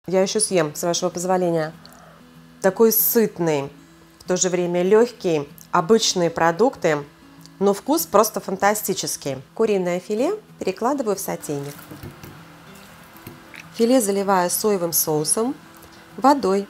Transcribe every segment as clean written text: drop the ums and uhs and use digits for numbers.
Я еще съем, с вашего позволения. Такой сытный, в то же время легкий, обычные продукты, но вкус просто фантастический. Куриное филе перекладываю в сотейник. Филе заливаю соевым соусом, водой.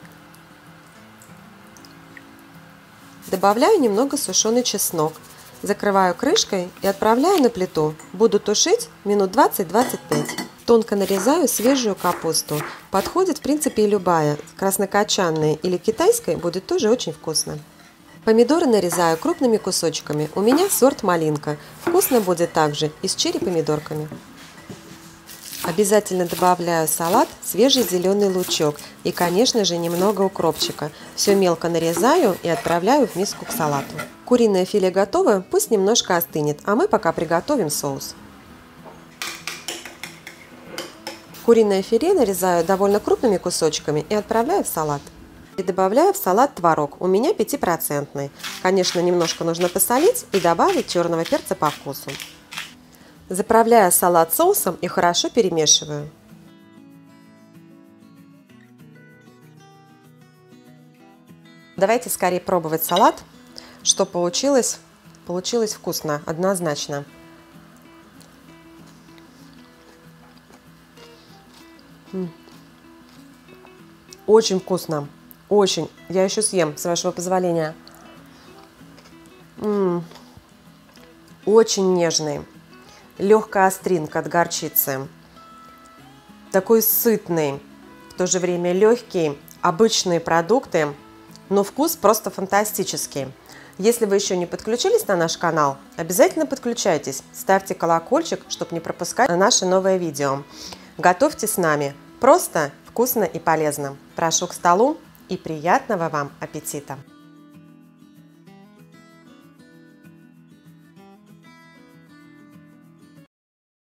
Добавляю немного сушеный чеснок. Закрываю крышкой и отправляю на плиту. Буду тушить минут 20-25. Тонко нарезаю свежую капусту. Подходит в принципе и любая. Краснокочанная или китайская будет тоже очень вкусно. Помидоры нарезаю крупными кусочками. У меня сорт малинка. Вкусно будет также и с черри-помидорками. Обязательно добавляю в салат свежий зеленый лучок и, конечно же, немного укропчика. Все мелко нарезаю и отправляю в миску к салату. Куриное филе готово, пусть немножко остынет, а мы пока приготовим соус. Куриное филе нарезаю довольно крупными кусочками и отправляю в салат. И добавляю в салат творог, у меня 5%. Конечно, немножко нужно посолить и добавить черного перца по вкусу. Заправляю салат соусом и хорошо перемешиваю. Давайте скорее пробовать салат, что получилось. Получилось вкусно, однозначно. Очень вкусно, очень. Я еще съем, с вашего позволения. Очень нежный. Легкая остринка от горчицы. Такой сытный, в то же время легкий, обычные продукты, но вкус просто фантастический. Если вы еще не подключились на наш канал, обязательно подключайтесь, ставьте колокольчик, чтобы не пропускать наше новое видео. Готовьте с нами. Просто, вкусно и полезно. Прошу к столу и приятного вам аппетита!